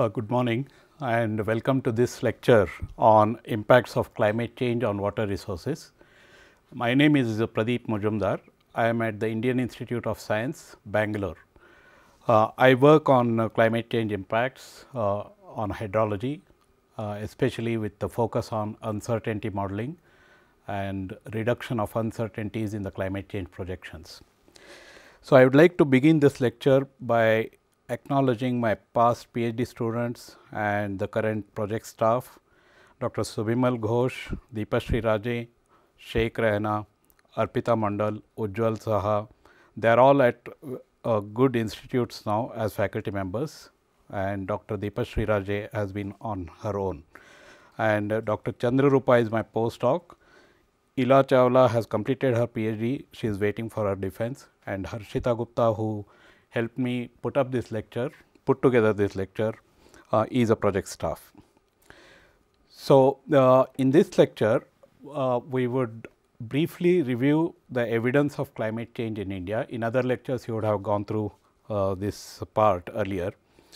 Good morning and welcome to this lecture on impacts of climate change on water resources. My name is Pradeep Majumdar. I am at the Indian Institute of Science, Bangalore. I work on climate change impacts on hydrology, especially with the focus on uncertainty modeling and reduction of uncertainties in the climate change projections. So, I would like to begin this lecture by acknowledging my past PhD students and the current project staff, Dr. Subhimal Ghosh, Deepashri Raje, Sheikh Rehna, Arpita Mandal, Ujjwal Saha. They are all at good institutes now as faculty members, and Dr. Deepashri Raje has been on her own. And Dr. Chandrarupa is my postdoc. Ila Chawla has completed her PhD, she is waiting for her defense, and Harshita Gupta, who helped me put together this lecture, is a project staff. So, in this lecture, we would briefly review the evidence of climate change in India. In other lectures, you would have gone through this part earlier.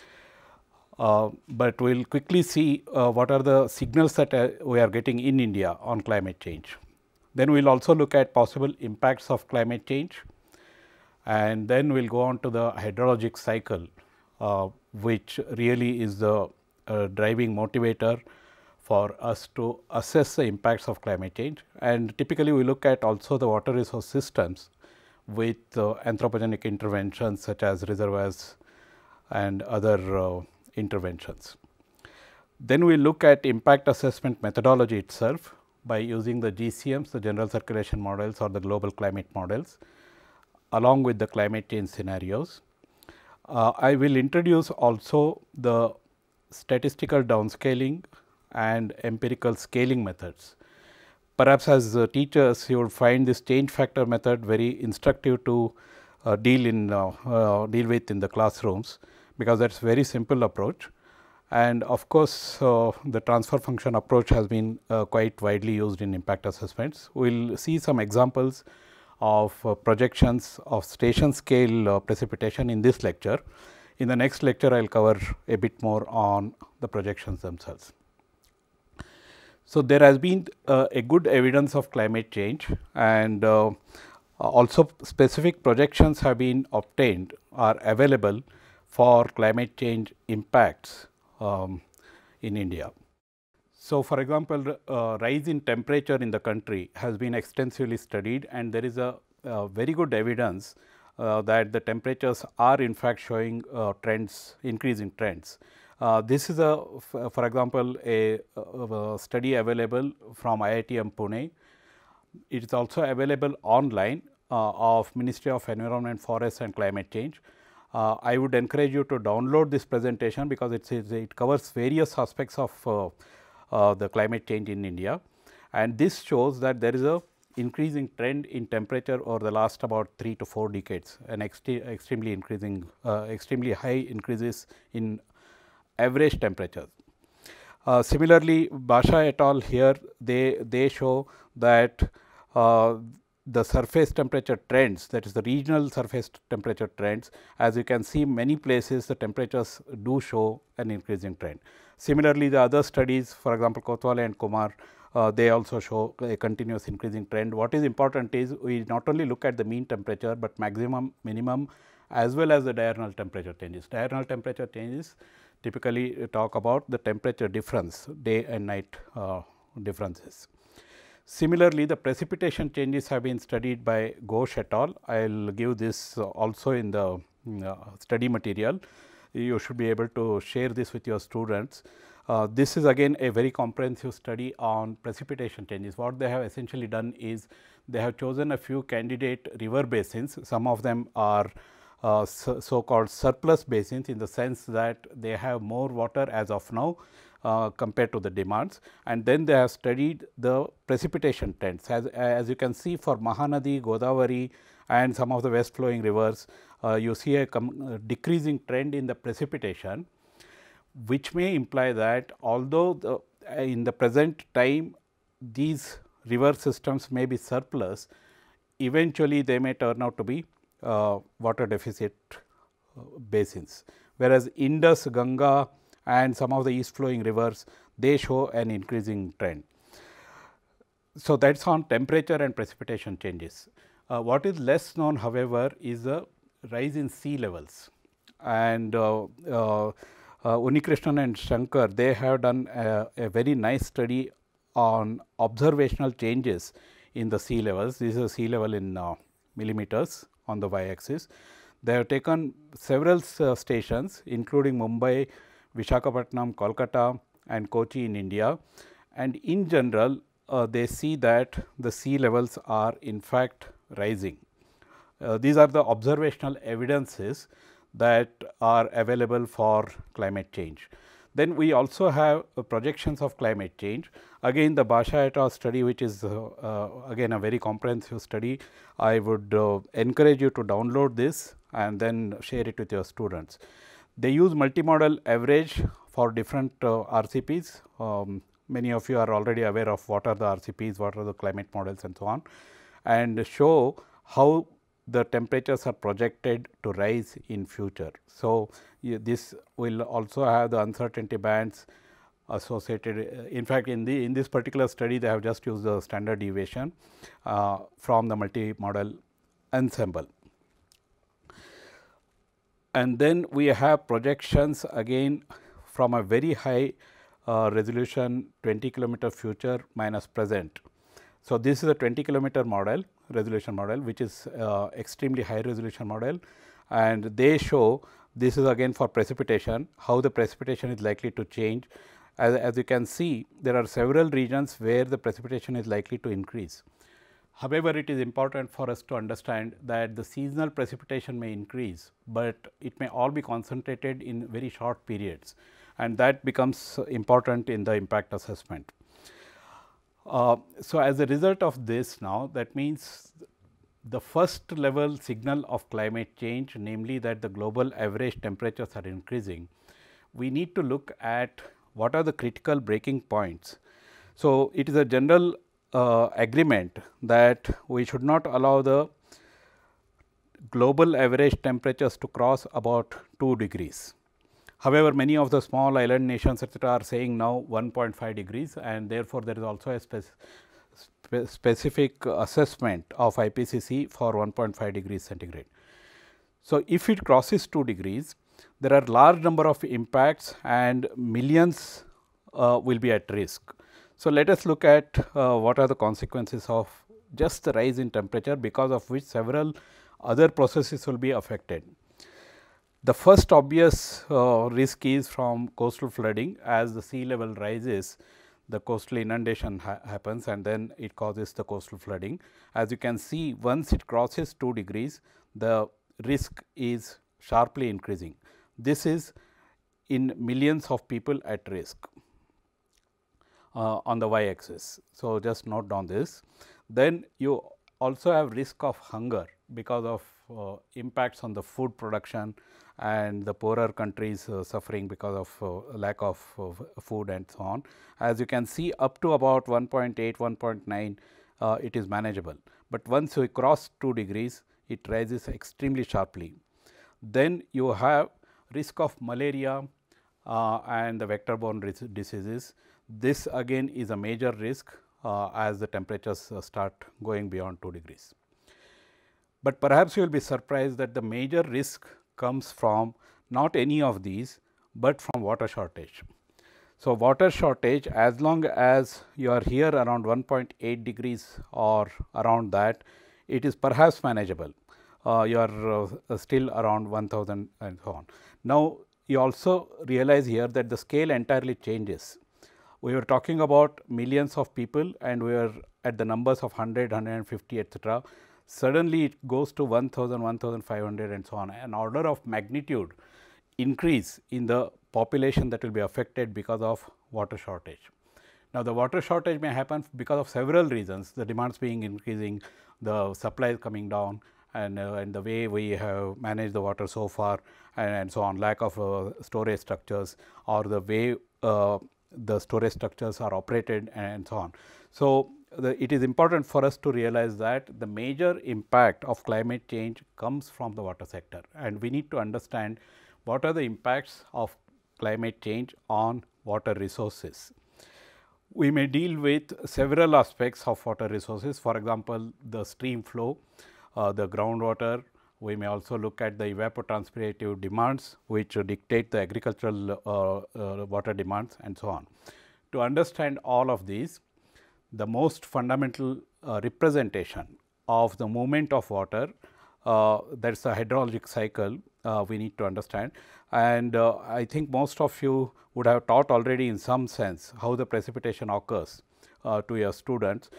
But we will quickly see what are the signals that we are getting in India on climate change. Then we will also look at possible impacts of climate change, and then we will go on to the hydrologic cycle, which really is the driving motivator for us to assess the impacts of climate change. And typically, we look at also the water resource systems with anthropogenic interventions such as reservoirs and other interventions. Then we look at impact assessment methodology itself by using the GCMs, the general circulation models or the global climate models, along with the climate change scenarios. I will introduce also the statistical downscaling and empirical scaling methods. Perhaps as teachers, you will find this change factor method very instructive to deal with in the classrooms, because that is very simple approach. And of course, the transfer function approach has been quite widely used in impact assessments. We will see some examples of projections of station scale precipitation in this lecture. In the next lecture, I will cover a bit more on the projections themselves. So, there has been a good evidence of climate change, and also specific projections have been obtained or available for climate change impacts in India. So, for example, rise in temperature in the country has been extensively studied, and there is a very good evidence that the temperatures are in fact showing increasing trends. This is for example, a study available from IITM Pune. It is also available online of Ministry of Environment, Forests and Climate Change. I would encourage you to download this presentation, because it covers various aspects of the climate change in India, and this shows that there is a increasing trend in temperature over the last about 3 to 4 decades, and extremely high increases in average temperatures. Similarly, Basha et al. Here they show that the surface temperature trends, that is the regional surface temperature trends, as you can see many places the temperatures do show an increasing trend. Similarly, the other studies, for example, Kotwale and Kumar, they also show a continuous increasing trend. What is important is we not only look at the mean temperature, but maximum, minimum as well as the diurnal temperature changes. Diurnal temperature changes typically talk about the temperature difference, day and night differences. Similarly, the precipitation changes have been studied by Ghosh et al. I will give this also in the study material. You should be able to share this with your students. This is again a very comprehensive study on precipitation changes. What they have essentially done is they have chosen a few candidate river basins. Some of them are so called surplus basins, in the sense that they have more water as of now compared to the demands, and then they have studied the precipitation trends. As you can see, for Mahanadi, Godavari and some of the west flowing rivers, you see a decreasing trend in the precipitation, which may imply that although in the present time these river systems may be surplus, eventually they may turn out to be water deficit basins, whereas Indus, Ganga and some of the east flowing rivers, they show an increasing trend. So, that is on temperature and precipitation changes. What is less known, however, is the rise in sea levels, and Unikrishnan and Shankar, they have done a very nice study on observational changes in the sea levels. This is a sea level in millimeters on the y axis. They have taken several stations including Mumbai, Visakhapatnam, Kolkata and Kochi in India, and in general they see that the sea levels are in fact rising. These are the observational evidences that are available for climate change. Then we also have projections of climate change. Again, the Basha et al. Study, which is again a very comprehensive study. I would encourage you to download this and then share it with your students. They use multimodal average for different RCPs. Many of you are already aware of what are the RCPs, what are the climate models and so on, and show how the temperatures are projected to rise in future. So, this will also have the uncertainty bands associated. In fact, in this particular study, they have just used the standard deviation from the multimodal ensemble. And then we have projections again from a very high resolution 20 kilometer future minus present. So, this is a 20 kilometer model, resolution model, which is extremely high resolution model, and they show, this is again for precipitation, how the precipitation is likely to change. As you can see, there are several regions where the precipitation is likely to increase. However, it is important for us to understand that the seasonal precipitation may increase, but it may all be concentrated in very short periods, and that becomes important in the impact assessment. So, as a result of this, now that means the first level signal of climate change, namely that the global average temperatures are increasing, we need to look at what are the critical breaking points. So, it is a general agreement that we should not allow the global average temperatures to cross about 2 degrees. However, many of the small island nations etc., are saying now 1.5 degrees, and therefore, there is also a specific assessment of IPCC for 1.5 degrees centigrade. So, if it crosses 2 degrees, there are large number of impacts and millions will be at risk. So, let us look at what are the consequences of just the rise in temperature, because of which several other processes will be affected. The first obvious risk is from coastal flooding. As the sea level rises, the coastal inundation happens, and then it causes the coastal flooding. As you can see, once it crosses 2 degrees, the risk is sharply increasing. This is in millions of people at risk on the y axis. So, just note down this. Then you also have risk of hunger because of impacts on the food production, and the poorer countries suffering because of lack of food and so on. As you can see, up to about 1.8, 1.9 it is manageable, but once we cross 2 degrees, it rises extremely sharply. Then you have risk of malaria and the vector borne diseases. This again is a major risk as the temperatures start going beyond 2 degrees. But perhaps you will be surprised that the major risk comes from not any of these, but from water shortage. So, water shortage, as long as you are here around 1.8 degrees or around that, it is perhaps manageable. You are still around 1000 and so on. Now, you also realize here that the scale entirely changes. We were talking about millions of people, and we are at the numbers of 100, 150 etc. Suddenly it goes to 1000, 1500 and so on, an order of magnitude increase in the population that will be affected because of water shortage. Now, the water shortage may happen because of several reasons, the demands being increasing, the supply is coming down, and the way we have managed the water so far, and so on, lack of storage structures, or the way the storage structures are operated and so on. So, it is important for us to realize that the major impact of climate change comes from the water sector, and we need to understand what are the impacts of climate change on water resources. We may deal with several aspects of water resources, for example, the stream flow, the groundwater. We may also look at the evapotranspirative demands, which dictate the agricultural water demands and so on. To understand all of these, the most fundamental representation of the movement of water, that is a hydrologic cycle, we need to understand. And I think most of you would have taught already in some sense how the precipitation occurs to your students.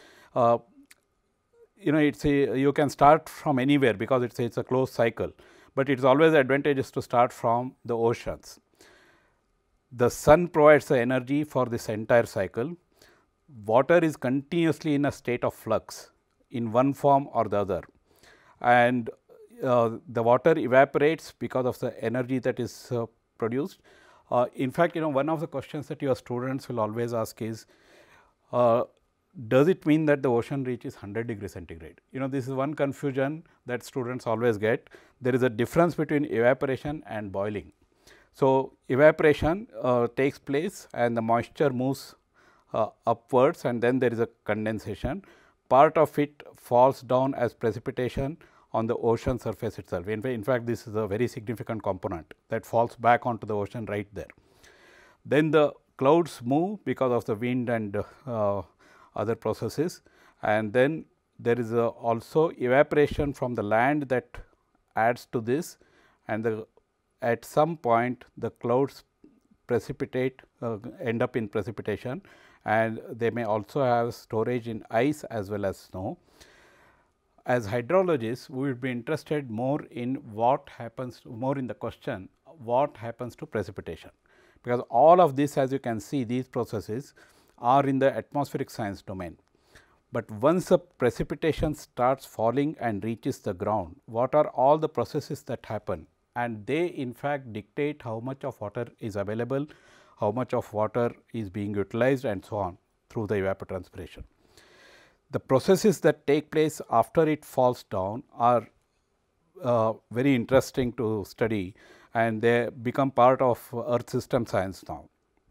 It's you can start from anywhere because it's a closed cycle, but it's always advantageous to start from the oceans. The sun provides the energy for this entire cycle. Water is continuously in a state of flux in one form or the other, and the water evaporates because of the energy that is produced. In fact, one of the questions that your students will always ask is, does it mean that the ocean reaches 100 degrees centigrade? This is one confusion that students always get. There is a difference between evaporation and boiling. So, evaporation takes place and the moisture moves upwards, and then there is a condensation. Part of it falls down as precipitation on the ocean surface itself. In fact, this is a very significant component that falls back onto the ocean right there. Then the clouds move because of the wind and other processes, and then there is also evaporation from the land that adds to this, and at some point the clouds precipitate, end up in precipitation, and they may also have storage in ice as well as snow. As hydrologists, we would be interested more in what happens, more in the question what happens to precipitation, because all of this, as you can see, these processes are in the atmospheric science domain. But once the precipitation starts falling and reaches the ground, what are all the processes that happen, and they in fact dictate how much of water is available, how much of water is being utilized and so on through the evapotranspiration. The processes that take place after it falls down are very interesting to study, and they become part of earth system science now.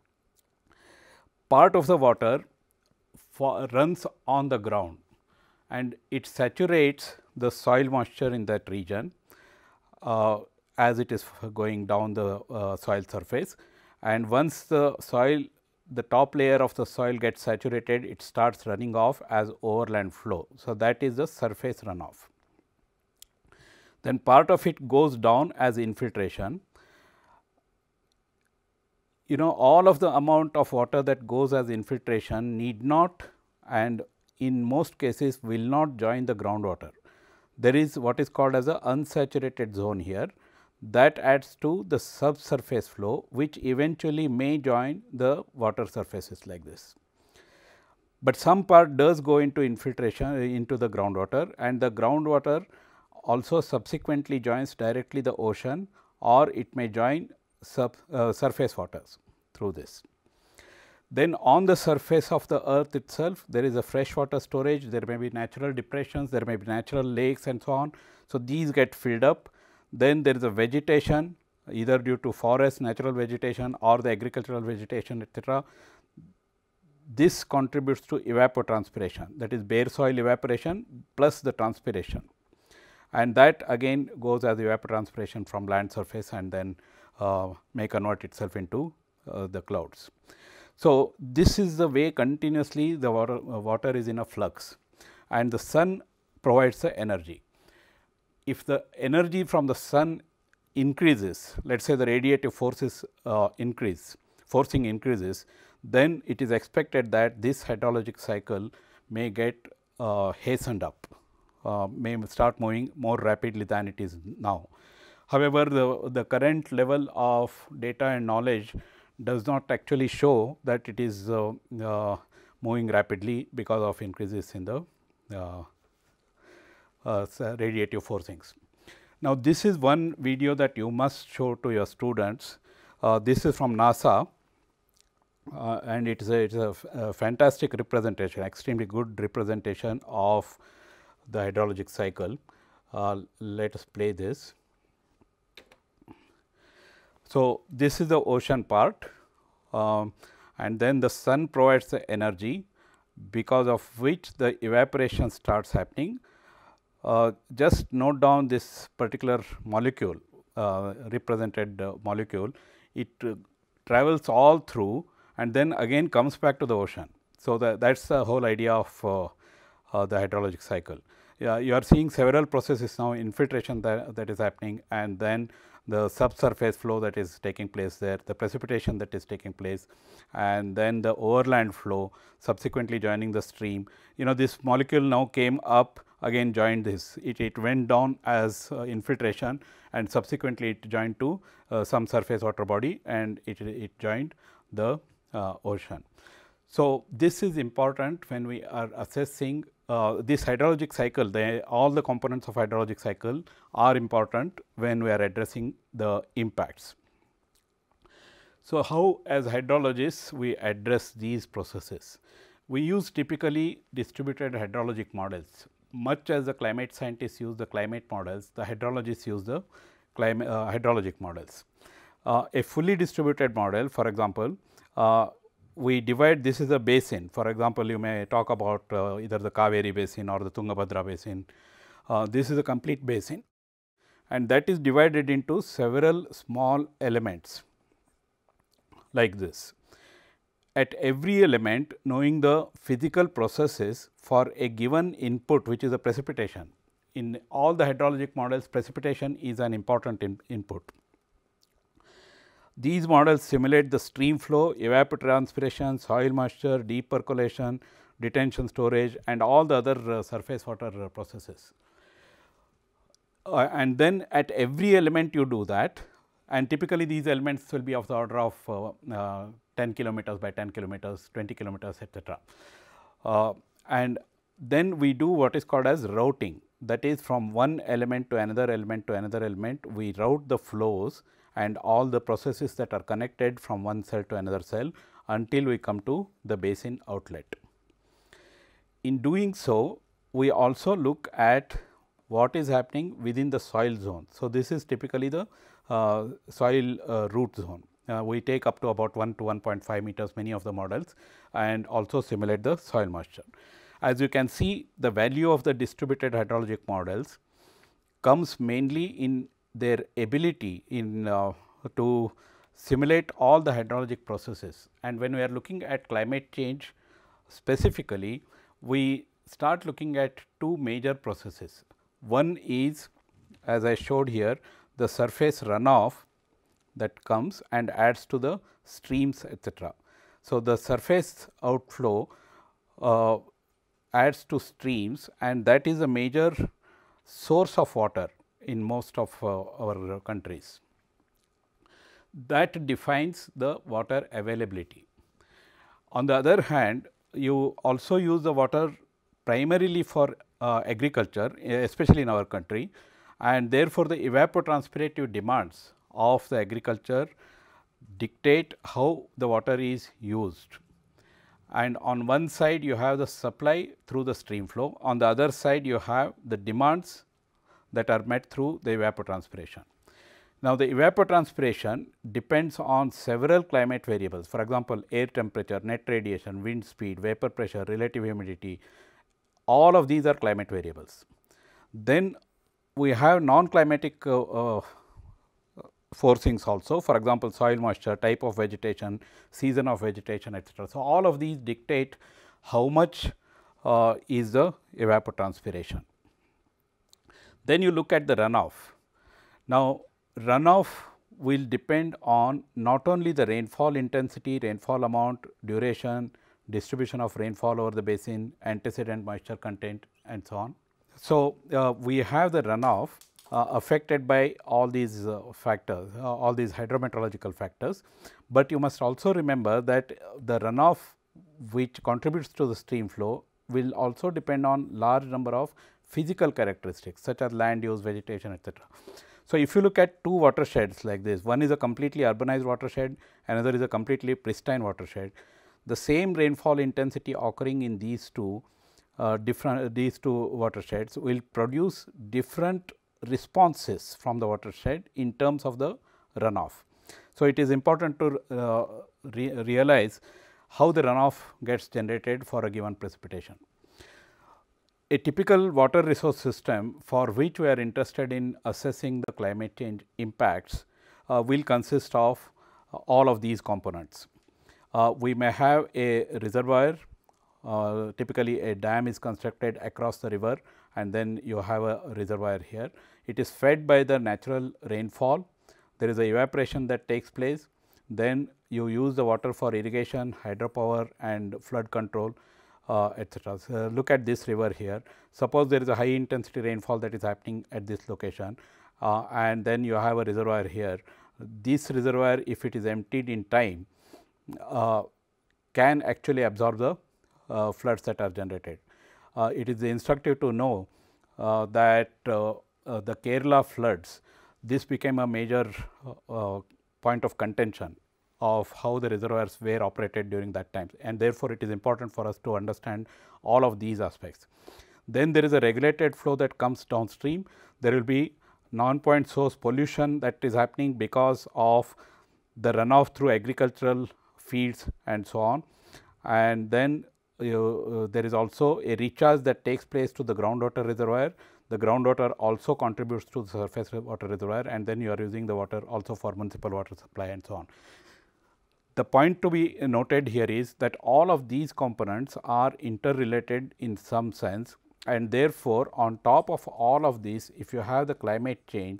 Part of the water runs on the ground and it saturates the soil moisture in that region as it is going down the soil surface, and once the top layer of the soil gets saturated, it starts running off as overland flow. So, that is the surface runoff. Then part of it goes down as infiltration. All of the amount of water that goes as infiltration need not, and in most cases will not join the groundwater. There is what is called as a unsaturated zone here, that adds to the subsurface flow, which eventually may join the water surfaces like this. But some part does go into infiltration into the groundwater, and the groundwater also subsequently joins directly the ocean, or it may join surface waters through this. Then on the surface of the earth itself, there is a freshwater storage, there may be natural depressions, there may be natural lakes and so on. So, these get filled up. Then there is a vegetation, either due to forest, natural vegetation or the agricultural vegetation, etc. This contributes to evapotranspiration, that is bare soil evaporation plus the transpiration, and that again goes as evapotranspiration from land surface and then may convert itself into the clouds. So, this is the way continuously the water is in a flux, and the sun provides the energy. If the energy from the sun increases, let us say the radiative forces forcing increases, then it is expected that this hydrologic cycle may get hastened up, may start moving more rapidly than it is now. However, the current level of data and knowledge does not actually show that it is moving rapidly because of increases in the radiative forcings. Now, this is one video that you must show to your students. This is from NASA, and it is a fantastic representation, extremely good representation of the hydrologic cycle. Let us play this. So, this is the ocean part, and then the sun provides the energy, because of which the evaporation starts happening. Just note down this particular molecule, represented molecule. It travels all through and then again comes back to the ocean. So, that is the whole idea of the hydrologic cycle. You are seeing several processes now, infiltration that is happening, and then the subsurface flow that is taking place there, the precipitation that is taking place, and then the overland flow subsequently joining the stream. This molecule now came up, again joined this, it went down as infiltration, and subsequently it joined to some surface water body, and it joined the ocean. So, this is important when we are assessing this hydrologic cycle. All the components of hydrologic cycle are important when we are addressing the impacts. So, how as hydrologists we address these processes? We use typically distributed hydrologic models. Much as the climate scientists use the climate models, the hydrologists use the hydrologic models. A fully distributed model, for example, we divide, this is a basin. For example, you may talk about either the Kaveri basin or the Tungabhadra basin. This is a complete basin, and that is divided into several small elements like this. At every element, knowing the physical processes for a given input, which is a precipitation. In all the hydrologic models, precipitation is an important input. These models simulate the stream flow, evapotranspiration, soil moisture, deep percolation, detention storage, and all the other surface water processes. And then at every element you do that, and typically these elements will be of the order of 10 kilometers by 10 kilometers, 20 kilometers, etc. And then we do what is called as routing, that is from one element to another element to another element, we route the flows and all the processes that are connected from one cell to another cell until we come to the basin outlet. In doing so, we also look at what is happening within the soil zone. So, this is typically the soil root zone. We take up to about 1 to 1.5 meters many of the models, and also simulate the soil moisture. As you can see, the value of the distributed hydrologic models comes mainly in their ability in to simulate all the hydrologic processes. And when we are looking at climate change specifically, we start looking at two major processes. One is, as I showed here, the surface runoff that comes and adds to the streams, etc. So, the surface outflow adds to streams, and that is a major source of water in most of our countries. That defines the water availability. On the other hand, you also use the water primarily for agriculture, especially in our country, and therefore, the evapotranspirative demands of the agriculture dictate how the water is used. And on one side you have the supply through the stream flow, on the other side you have the demands that are met through the evapotranspiration. Now, the evapotranspiration depends on several climate variables, for example, air temperature, net radiation, wind speed, vapor pressure, relative humidity, all of these are climate variables. Then we have non-climatic forcings also, for example, soil moisture, type of vegetation, season of vegetation, etc. So, all of these dictate how much is the evapotranspiration. Then you look at the runoff. Now, runoff will depend on not only the rainfall intensity, rainfall amount, duration, distribution of rainfall over the basin, antecedent moisture content, and so on. So, we have the runoff affected by all these factors, all these hydrometeorological factors, but you must also remember that the runoff which contributes to the stream flow will also depend on large number of physical characteristics such as land use, vegetation, etc. So, if you look at two watersheds like this, one is a completely urbanized watershed, another is a completely pristine watershed. The same rainfall intensity occurring in these two watersheds will produce different responses from the watershed in terms of the runoff. So, it is important to realize how the runoff gets generated for a given precipitation. A typical water resource system for which we are interested in assessing the climate change impacts will consist of all of these components. We may have a reservoir, typically a dam is constructed across the river and then you have a reservoir here. It is fed by the natural rainfall, there is a evaporation that takes place, then you use the water for irrigation, hydropower and flood control, etc. So, look at this river here. Suppose there is a high intensity rainfall that is happening at this location and then you have a reservoir here. This reservoir, if it is emptied in time, can actually absorb the floods that are generated. It is instructive to know that the Kerala floods, this became a major point of contention of how the reservoirs were operated during that time, and therefore, it is important for us to understand all of these aspects. Then there is a regulated flow that comes downstream. There will be non-point source pollution that is happening because of the runoff through agricultural fields and so on. And then there is also a recharge that takes place to the groundwater reservoir. The groundwater also contributes to the surface water reservoir, and then you are using the water also for municipal water supply and so on. The point to be noted here is that all of these components are interrelated in some sense, and therefore, on top of all of these, if you have the climate change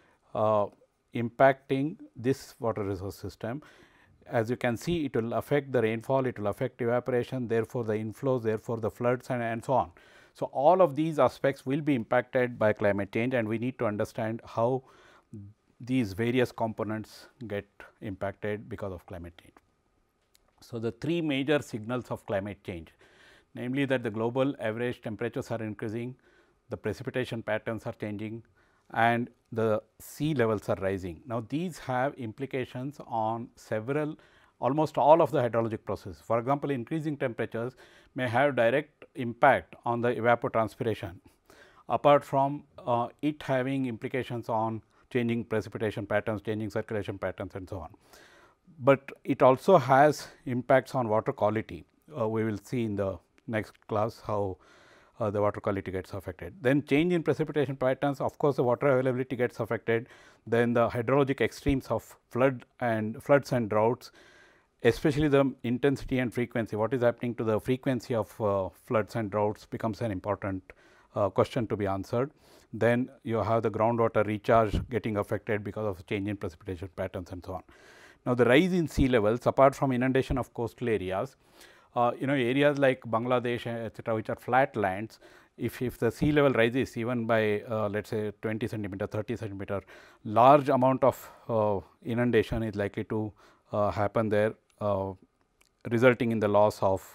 impacting this water resource system, as you can see, it will affect the rainfall, it will affect evaporation, therefore, the inflows, therefore, the floods and so on. So, all of these aspects will be impacted by climate change, and we need to understand how these various components get impacted because of climate change. So, the three major signals of climate change, namely that the global average temperatures are increasing, the precipitation patterns are changing and the sea levels are rising. Now, these have implications on several, almost all of the hydrologic processes. For example, increasing temperatures may have direct impact on the evapotranspiration, apart from it having implications on changing precipitation patterns, changing circulation patterns and so on. But it also has impacts on water quality. We will see in the next class how the water quality gets affected. Then change in precipitation patterns, of course, the water availability gets affected. Then the hydrologic extremes of floods and droughts, especially the intensity and frequency, what is happening to the frequency of floods and droughts becomes an important question to be answered. Then you have the groundwater recharge getting affected because of change in precipitation patterns and so on. Now, the rise in sea levels, apart from inundation of coastal areas, areas like Bangladesh etc., which are flat lands, if the sea level rises even by let us say 20 centimeter, 30 centimeter, large amount of inundation is likely to happen there, resulting in the loss of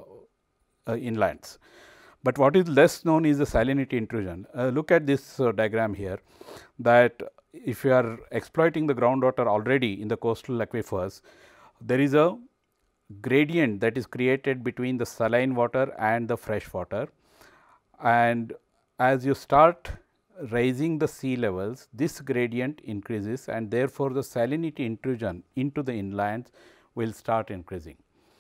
inlands. But what is less known is the salinity intrusion. Look at this diagram here, that if you are exploiting the groundwater already in the coastal aquifers, there is a gradient that is created between the saline water and the fresh water, and as you start raising the sea levels, this gradient increases and therefore, the salinity intrusion into the inlands will start increasing.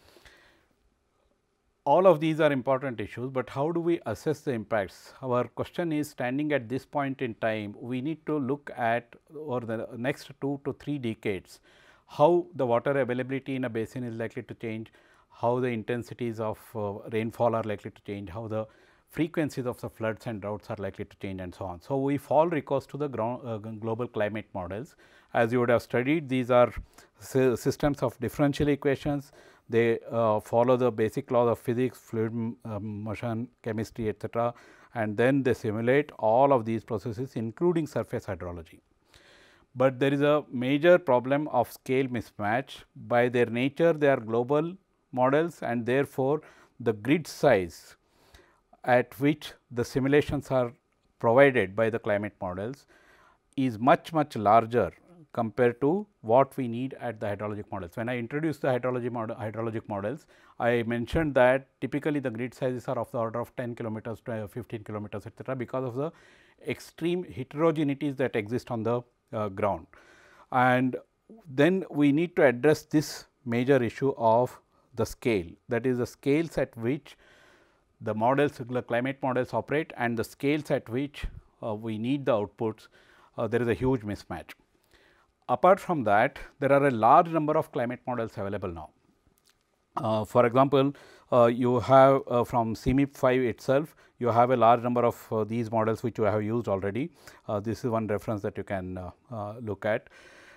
All of these are important issues, but how do we assess the impacts? Our question is, standing at this point in time, we need to look at over the next 2 to 3 decades, how the water availability in a basin is likely to change, how the intensities of rainfall are likely to change, how the frequencies of the floods and droughts are likely to change and so on. So, we fall recourse to the global climate models. As you would have studied, these are systems of differential equations. They follow the basic laws of physics, fluid motion, chemistry, etc., and then they simulate all of these processes, including surface hydrology. But there is a major problem of scale mismatch. By their nature, they are global models, and therefore, the grid size at which the simulations are provided by the climate models is much larger compared to what we need at the hydrologic models. When I introduced the hydrologic models, I mentioned that typically the grid sizes are of the order of 10 kilometers to 15 kilometers, etc., because of the extreme heterogeneities that exist on the ground. And then we need to address this major issue of the scale, that is the scales at which the models, the climate models operate, and the scales at which we need the outputs, there is a huge mismatch. Apart from that, there are a large number of climate models available now. For example, you have from CMIP 5 itself, you have a large number of these models which you have used already. This is one reference that you can look at.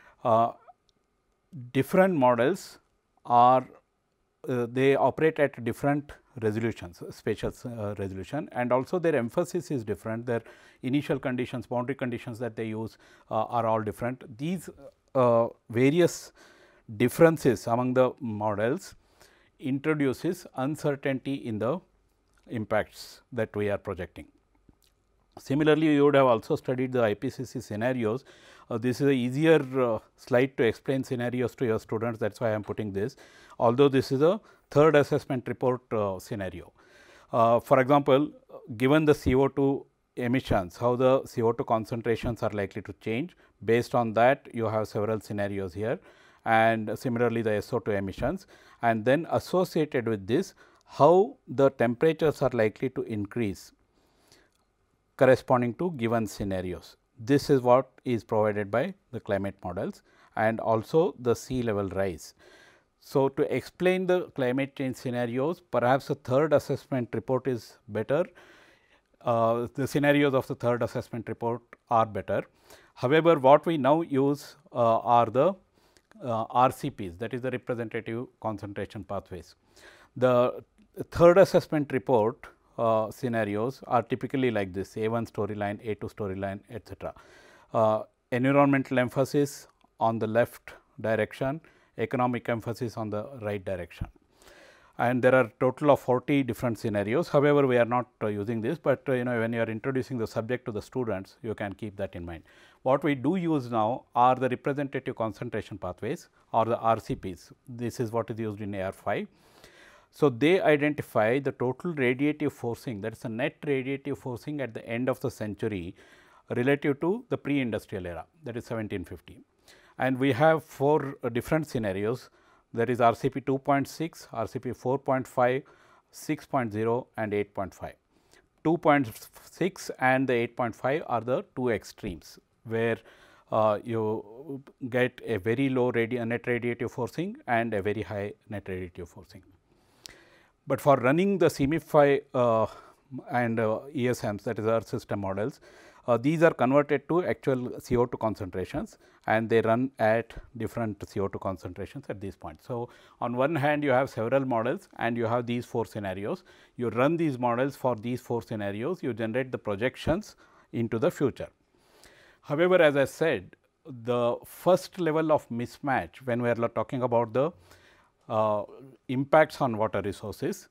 Different models are they operate at different resolutions, spatial resolution, and also their emphasis is different. Their initial conditions, boundary conditions that they use are all different. These various differences among the models introduces uncertainty in the impacts that we are projecting. Similarly, you would have also studied the IPCC scenarios. This is a easier slide to explain scenarios to your students, that is why I am putting this, although this is a third assessment report scenario. For example, given the CO2 emissions, how the CO2 concentrations are likely to change. Based on that, you have several scenarios here, and similarly the SO2 emissions, and then associated with this, how the temperatures are likely to increase corresponding to given scenarios. This is what is provided by the climate models, and also the sea level rise. So, to explain the climate change scenarios, perhaps a third assessment report is better. The scenarios of the third assessment report are better. However, what we now use are the RCPs, that is the representative concentration pathways. The third assessment report scenarios are typically like this: A1 storyline, A2 storyline, etc. Environmental emphasis on the left direction, economic emphasis on the right direction, and there are total of 40 different scenarios. However, we are not using this, but when you are introducing the subject to the students, you can keep that in mind. What we do use now are the representative concentration pathways, or the RCPs. This is what is used in AR5. So, they identify the total radiative forcing, that is the net radiative forcing at the end of the century relative to the pre-industrial era, that is 1750. And we have 4 different scenarios, that is RCP 2.6, RCP 4.5, 6.0 and 8.5. 2.6 and the 8.5 are the two extremes, where you get a very low net radiative forcing and a very high net radiative forcing. But for running the CMIP 5 and ESMs, that is Earth system models, these are converted to actual CO2 concentrations, and they run at different CO2 concentrations at this point. So, on one hand you have several models and you have these 4 scenarios. You run these models for these 4 scenarios, you generate the projections into the future. However, as I said, the first level of mismatch when we are talking about the impacts on water resources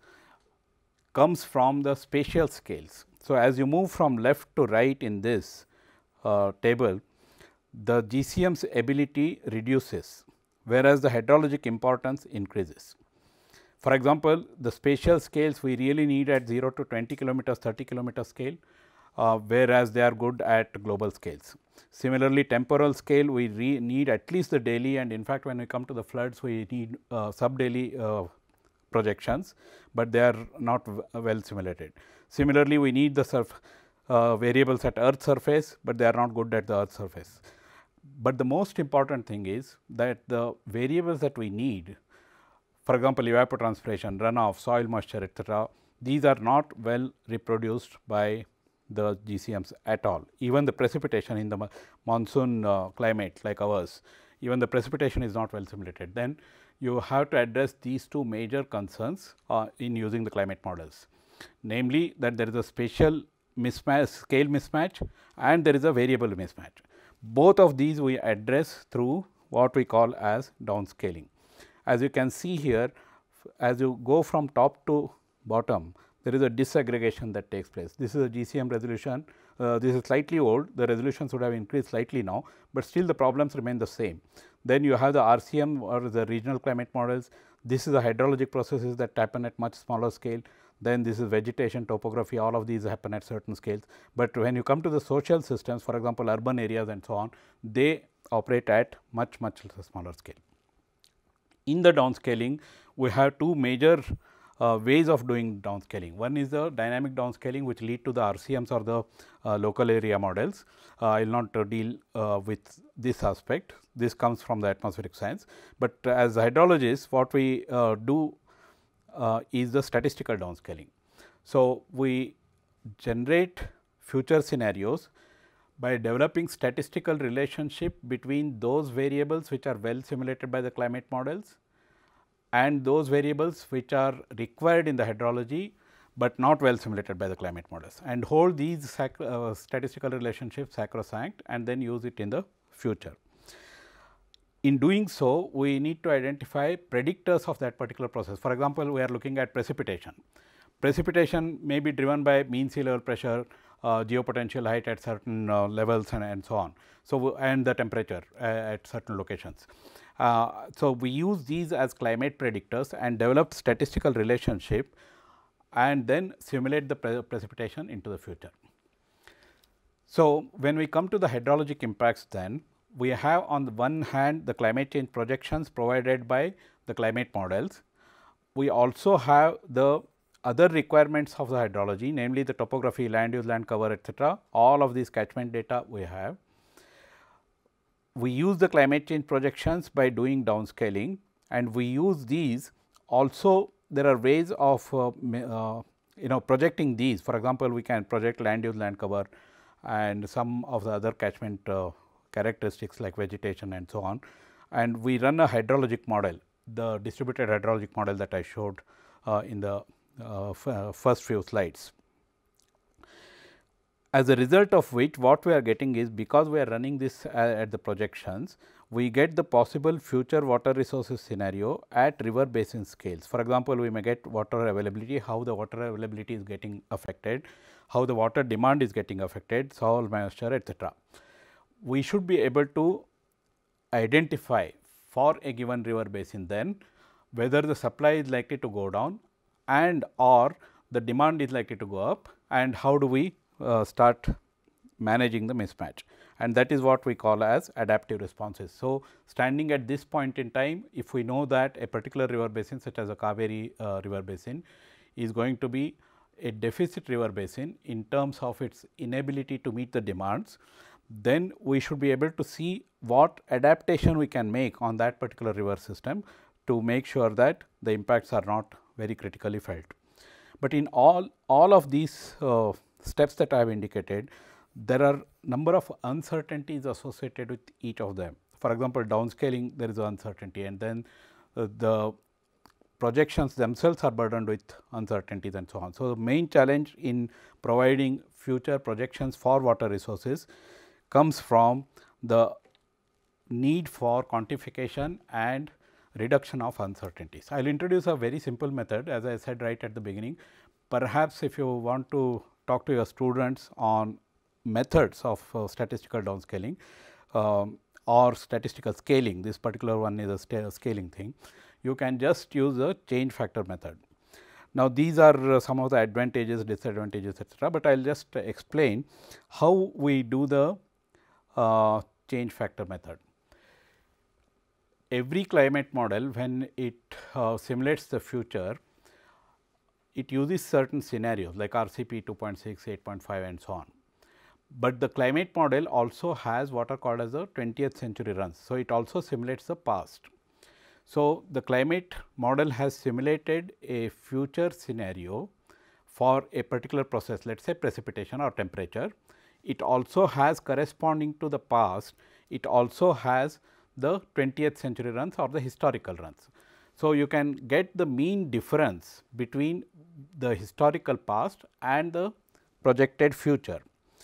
comes from the spatial scales. So, as you move from left to right in this table, the GCM's ability reduces, whereas the hydrologic importance increases. For example, the spatial scales we really need at 0 to 20 kilometers, 30 kilometer scale, whereas they are good at global scales. Similarly, temporal scale we need at least the daily, and in fact, when we come to the floods we need sub-daily projections, but they are not well simulated. Similarly, we need the variables at earth surface, but they are not good at the earth surface. But the most important thing is that the variables that we need, for example, evapotranspiration, runoff, soil moisture, etc., these are not well reproduced by the GCMs at all. Even the precipitation in the monsoon climate like ours, even the precipitation is not well simulated. Then you have to address these 2 major concerns in using the climate models, namely that there is a spatial mismatch, scale mismatch, and there is a variable mismatch. Both of these we address through what we call as downscaling. As you can see here, as you go from top to bottom, there is a disaggregation that takes place. This is a GCM resolution. This is slightly old, the resolutions would have increased slightly now, but still the problems remain the same. Then you have the RCM or the regional climate models. This is the hydrologic processes that happen at much smaller scale. Then this is vegetation, topography, all of these happen at certain scales. But when you come to the social systems, for example, urban areas and so on, they operate at much smaller scale. In the downscaling, we have two major ways of doing downscaling. One is the dynamic downscaling, which lead to the RCMs or the local area models. I will not deal with this aspect. This comes from the atmospheric science, but as hydrologists, what we do is the statistical downscaling. So, we generate future scenarios by developing statistical relationship between those variables which are well simulated by the climate models and those variables which are required in the hydrology, but not well simulated by the climate models, and hold these statistical relationships sacrosanct and then use it in the future. In doing so, we need to identify predictors of that particular process. For example, we are looking at precipitation. Precipitation may be driven by mean sea level pressure, geopotential height at certain levels and so on. So, and the temperature at certain locations. So, we use these as climate predictors and develop statistical relationship and then simulate the precipitation into the future. So, when we come to the hydrologic impacts, then we have on the one hand the climate change projections provided by the climate models. We also have the other requirements of the hydrology, namely the topography, land use, land cover, etc. All of these catchment data we have. We use the climate change projections by doing downscaling, and we use these also. There are ways of projecting these. For example, we can project land use, land cover and some of the other catchment characteristics like vegetation and so on, and we run a hydrologic model, the distributed hydrologic model that I showed in the first few slides. As a result of which, what we are getting is, because we are running this at the projections, we get the possible future water resources scenario at river basin scales. For example, we may get water availability, how the water availability is getting affected, how the water demand is getting affected, soil moisture, etc. We should be able to identify for a given river basin then whether the supply is likely to go down and or the demand is likely to go up, and how do we start managing the mismatch, and that is what we call as adaptive responses. So, standing at this point in time, if we know that a particular river basin such as a Kaveri river basin is going to be a deficit river basin in terms of its inability to meet the demands, then we should be able to see what adaptation we can make on that particular river system to make sure that the impacts are not very critically felt. But in all of these steps that I have indicated, there are number of uncertainties associated with each of them. For example, downscaling, there is uncertainty, and then the projections themselves are burdened with uncertainties and so on. So, the main challenge in providing future projections for water resources comes from the need for quantification and reduction of uncertainties. I will introduce a very simple method, as I said right at the beginning. Perhaps if you want to talk to your students on methods of statistical downscaling or statistical scaling, this particular one is a scaling thing, you can just use a change factor method. Now, these are some of the advantages, disadvantages, etc., but I will just explain how we do the change factor method. Every climate model, when it simulates the future, it uses certain scenarios like RCP 2.6, 8.5 and so on. But the climate model also has what are called as the 20th century runs. So, it also simulates the past. So, the climate model has simulated a future scenario for a particular process, let us say precipitation or temperature. It also has, corresponding to the past, it also has the 20th century runs or the historical runs. So, you can get the mean difference between the historical past and the projected future.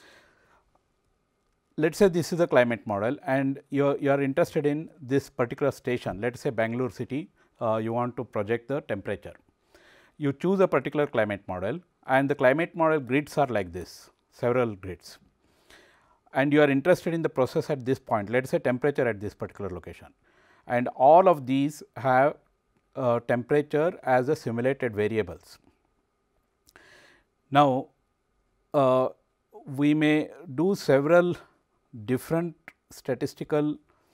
Let us say this is a climate model and you are interested in this particular station, let us say Bangalore city, you want to project the temperature. You choose a particular climate model and the climate model grids are like this, several grids, and you are interested in the process at this point, let us say temperature at this particular location, and all of these have temperature as a simulated variables. Now, we may do several different statistical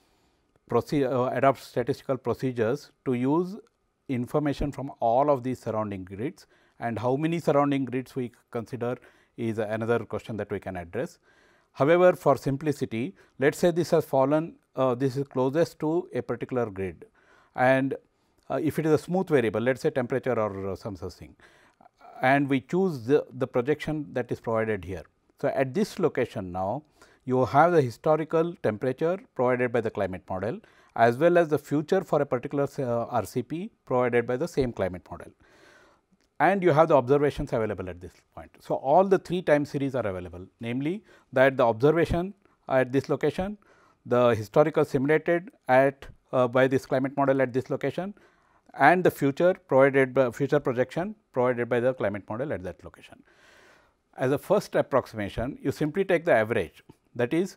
adopt statistical procedures to use information from all of these surrounding grids, and how many surrounding grids we consider is another question that we can address. However, for simplicity, let us say this has fallen, this is closest to a particular grid, and if it is a smooth variable, let us say temperature or some such thing, and we choose the projection that is provided here. So, at this location now, you have the historical temperature provided by the climate model, as well as the future for a particular RCP provided by the same climate model, and you have the observations available at this point. So, all the 3 time series are available, namely that the observation at this location, the historical simulated at by this climate model at this location, and the future provided by future projection provided by the climate model at that location. As a first approximation, you simply take the average, that is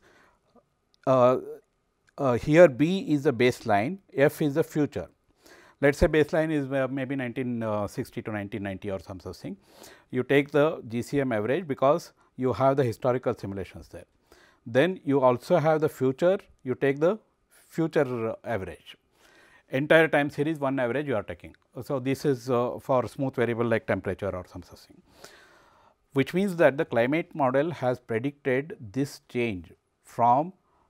here B is the baseline, F is the future. Let us say baseline is maybe 1960 to 1990 or some such thing. You take the GCM average because you have the historical simulations there. Then you also have the future, you take the future average. Entire time series one average you are taking. So, this is for smooth variable like temperature or some such thing, which means that the climate model has predicted this change from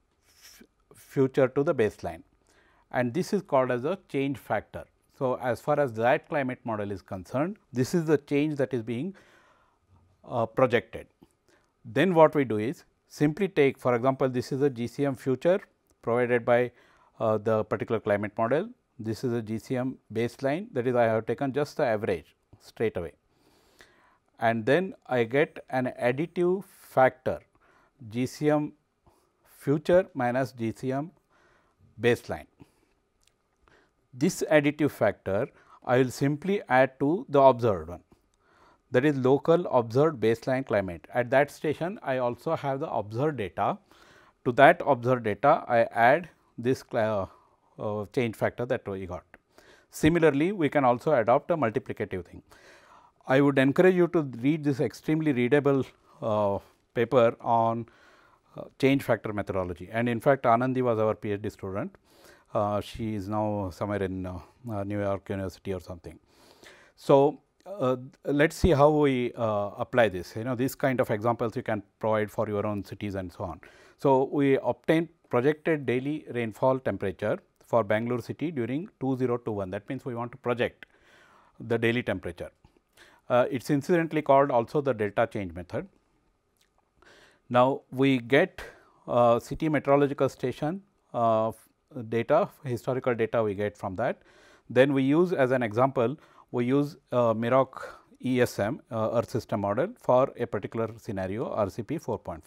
future to the baseline, and this is called as a change factor. So, as far as that climate model is concerned, this is the change that is being projected. Then what we do is simply take, for example, this is a GCM future provided by the particular climate model. This is a GCM baseline, that is I have taken just the average straight away, and then I get an additive factor GCM future minus GCM baseline. This additive factor I will simply add to the observed one, that is local observed baseline climate. At that station I also have the observed data. To that observed data I add this change factor that we got. Similarly, we can also adopt a multiplicative thing. I would encourage you to read this extremely readable paper on change factor methodology, and in fact, Anandi was our PhD student. She is now somewhere in New York University or something. So, let us see how we apply this. These kind of examples you can provide for your own cities and so on. So, we obtain projected daily rainfall temperature for Bangalore city during 2021. That means, we want to project the daily temperature. It is incidentally called also the delta change method. Now, we get city meteorological station data, historical data we get from that. Then we use as an example, we use Meroc ESM Earth system model for a particular scenario RCP 4.5.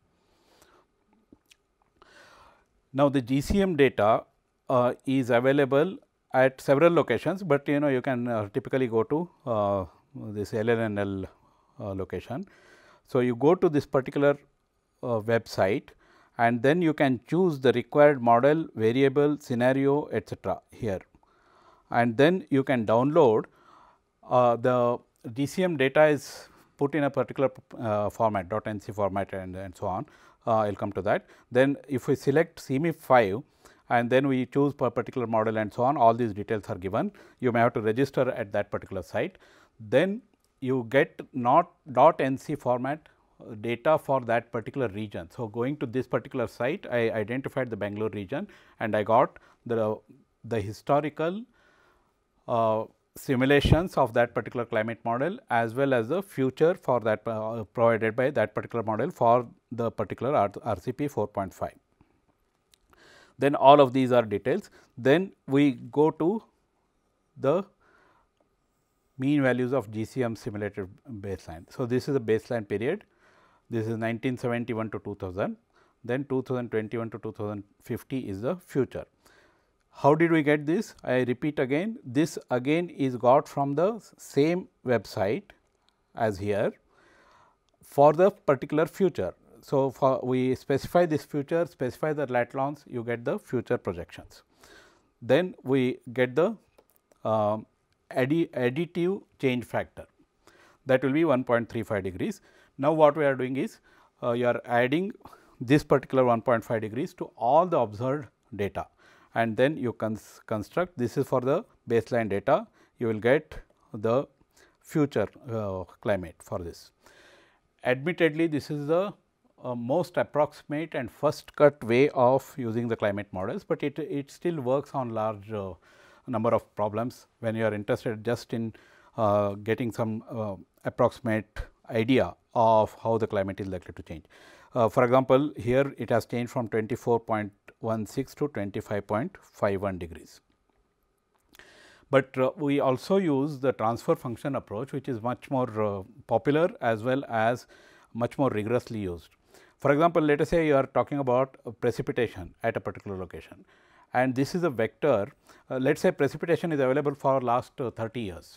Now, the GCM data is available at several locations, but you can typically go to this LLNL location. So, you go to this particular website, and then you can choose the required model, variable, scenario, etc. here, and then you can download the GCM data is put in a particular format .nc format and so on. I will come to that. Then if we select CMIP 5 and then we choose per particular model and so on, all these details are given. You may have to register at that particular site. Then you get not .nc format data for that particular region. So, going to this particular site, I identified the Bangalore region and I got the historical simulations of that particular climate model as well as the future for that provided by that particular model for the particular RCP 4.5. Then all of these are details. Then we go to the mean values of GCM simulated baseline. So, this is a baseline period. This is 1971 to 2000, then 2021 to 2050 is the future. How did we get this? I repeat again, this again is got from the same website as here for the particular future. So, we specify this future, specify the lat-lons, you get the future projections. Then we get the additive change factor, that will be 1.35 degrees. Now, what we are doing is you are adding this particular 1.5 degrees to all the observed data, and then you construct, this is for the baseline data, you will get the future climate for this. Admittedly, this is the most approximate and first cut way of using the climate models, but it still works on large number of problems when you are interested just in getting some approximate idea of how the climate is likely to change. For example, here it has changed from 24.16 to 25.51 degrees. But we also use the transfer function approach, which is much more popular as well as much more rigorously used. For example, let us say you are talking about precipitation at a particular location, and this is a vector. Let us say precipitation is available for last 30 years,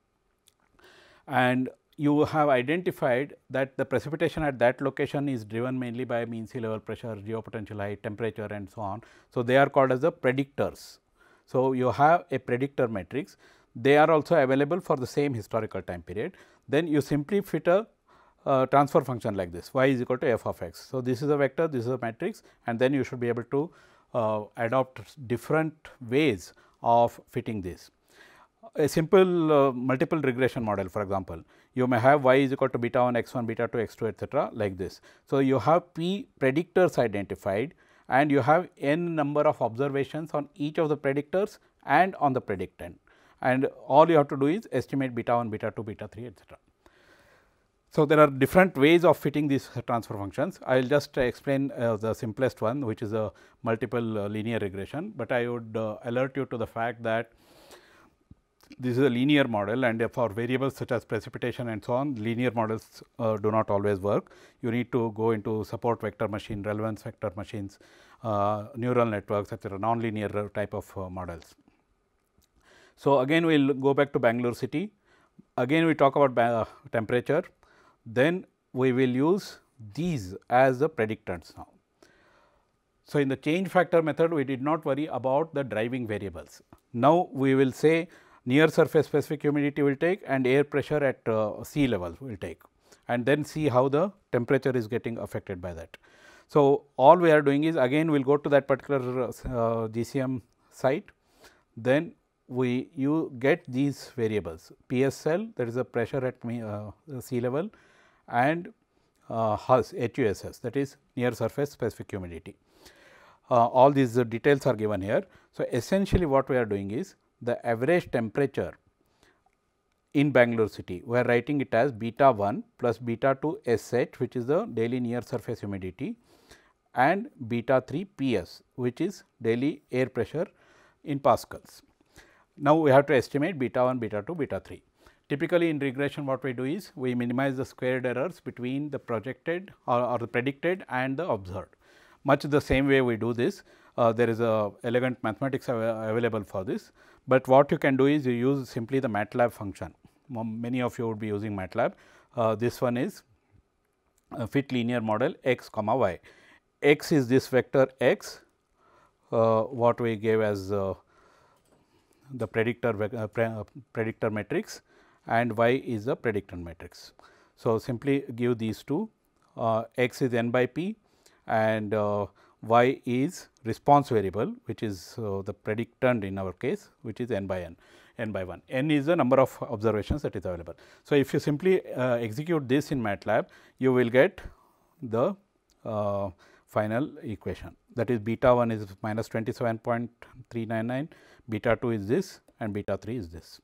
and you have identified that the precipitation at that location is driven mainly by mean sea level pressure, geopotential height, temperature and so on. So, they are called as the predictors. So, you have a predictor matrix, they are also available for the same historical time period. Then you simply fit a transfer function like this, y is equal to f of x. So, this is a vector, this is a matrix, and then you should be able to adopt different ways of fitting this. A simple multiple regression model, for example, you may have y is equal to beta 1 x 1, beta 2 x 2 etcetera like this. So, you have p predictors identified and you have n number of observations on each of the predictors and on the predictant, and all you have to do is estimate beta 1, beta 2, beta 3 etcetera. So, there are different ways of fitting these transfer functions. I will just explain the simplest one, which is a multiple linear regression, but I would alert you to the fact that this is a linear model, and for variables such as precipitation and so on, linear models do not always work. You need to go into support vector machine, relevance vector machines, neural networks, etc., non-linear type of models. So, again we will go back to Bangalore city. Again we talk about temperature, then we will use these as the predictors now. So, in the change factor method, we did not worry about the driving variables. Now, we will say near surface specific humidity will take and air pressure at sea level will take, and then see how the temperature is getting affected by that. So, all we are doing is again we will go to that particular GCM site, then you get these variables PSL, that is the pressure at sea level, and HUSS, that is near surface specific humidity. All these details are given here. So, essentially what we are doing is the average temperature in Bangalore city, we are writing it as beta 1 plus beta 2 SH, which is the daily near surface humidity, and beta 3 PS, which is daily air pressure in pascals. Now, we have to estimate beta 1, beta 2, beta 3. Typically, in regression what we do is we minimize the squared errors between the projected or the predicted and the observed. Much the same way we do this, there is a elegant mathematics available for this, but what you can do is you use simply the MATLAB function. Many of you would be using MATLAB. This one is fit linear model x comma y. X is this vector x, what we gave as the predictor matrix, and y is the predictant matrix. So, simply give these two, x is n by p and y is response variable, which is the predictant in our case, which is n by 1. N is the number of observations that is available. So, if you simply execute this in MATLAB, you will get the final equation, that is beta 1 is minus 27.399, beta 2 is this, and beta 3 is this.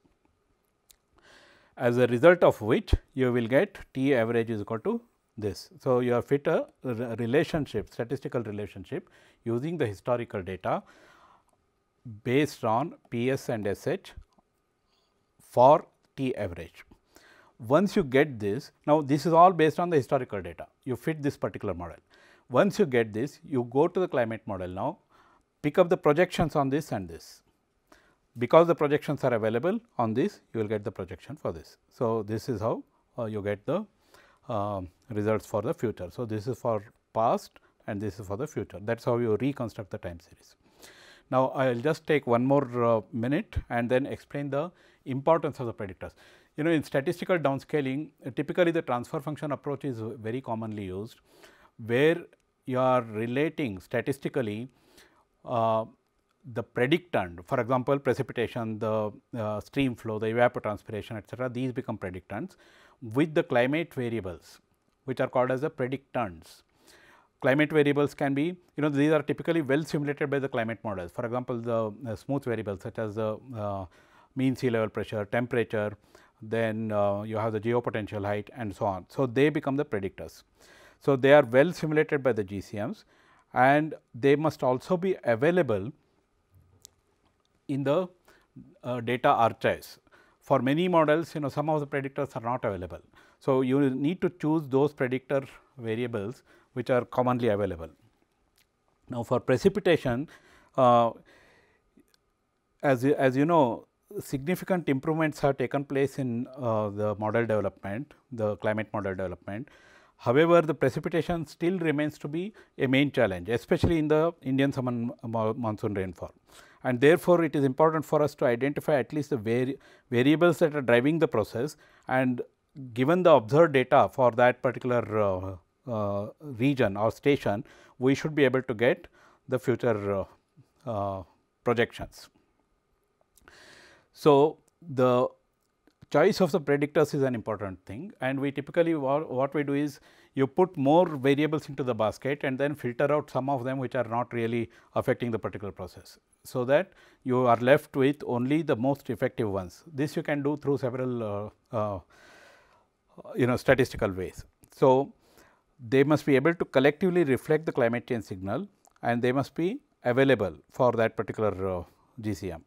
As a result of which you will get T average is equal to this. So, you have fit a relationship, statistical relationship using the historical data based on PS and SH for T average. Once you get this, now this is all based on the historical data, you fit this particular model. Once you get this, you go to the climate model now, pick up the projections on this and this. Because the projections are available on this, you will get the projection for this. So, this is how you get the results for the future. So, this is for past and this is for the future, that is how you reconstruct the time series. Now, I will just take one more minute and then explain the importance of the predictors. You know, in statistical downscaling, typically the transfer function approach is very commonly used, where you are relating statistically the predictant, for example, precipitation, the stream flow, the evapotranspiration, etc., these become predictants with the climate variables, which are called as the predictants. Climate variables can be, these are typically well simulated by the climate models. For example, the smooth variables such as the mean sea level pressure, temperature, then you have the geopotential height and so on. So, they become the predictors. So, they are well simulated by the GCMs, and they must also be available in the data archives. For many models, some of the predictors are not available. So, you need to choose those predictor variables which are commonly available. Now, for precipitation, as you know, significant improvements have taken place in the model development, the climate model development. However, the precipitation still remains to be a main challenge, especially in the Indian summer monsoon rainfall. And therefore, it is important for us to identify at least the variables that are driving the process, and given the observed data for that particular region or station, we should be able to get the future projections. So, the choice of the predictors is an important thing, and we typically what we do is you put more variables into the basket and then filter out some of them which are not really affecting the particular process. So, that you are left with only the most effective ones. This you can do through several statistical ways. So, they must be able to collectively reflect the climate change signal, and they must be available for that particular GCM.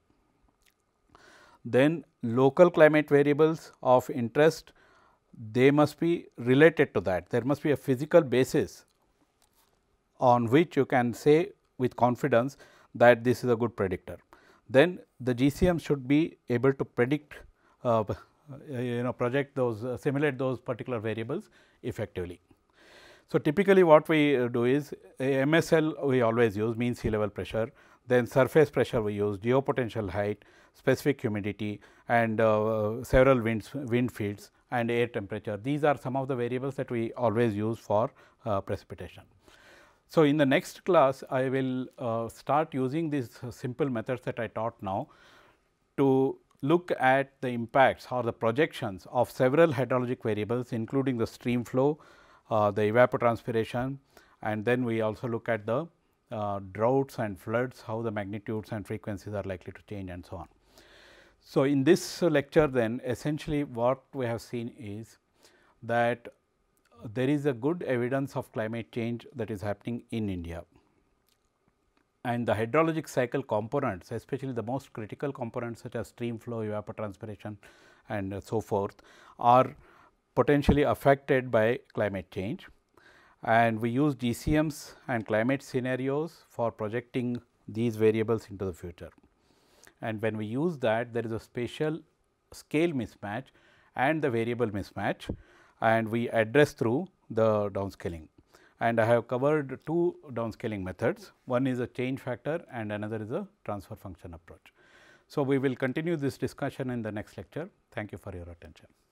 Then local climate variables of interest, they must be related to that. There must be a physical basis on which you can say with confidence that this is a good predictor. Then the GCM should be able to predict, project those, simulate those particular variables effectively. So, typically what we do is MSL we always use, mean sea level pressure, then surface pressure we use, geopotential height, specific humidity, and several wind fields and air temperature. These are some of the variables that we always use for precipitation. So, in the next class I will start using these simple methods that I taught now to look at the impacts or the projections of several hydrologic variables, including the stream flow, the evapotranspiration, and then we also look at the droughts and floods, how the magnitudes and frequencies are likely to change and so on. So, in this lecture then essentially what we have seen is that there is a good evidence of climate change that is happening in India, and the hydrologic cycle components, especially the most critical components such as stream flow, evapotranspiration and so forth, are potentially affected by climate change, and we use GCMs and climate scenarios for projecting these variables into the future. And when we use that, there is a spatial scale mismatch and the variable mismatch, and we address through the downscaling. And I have covered two downscaling methods, one is a change factor and another is a transfer function approach. So, we will continue this discussion in the next lecture. Thank you for your attention.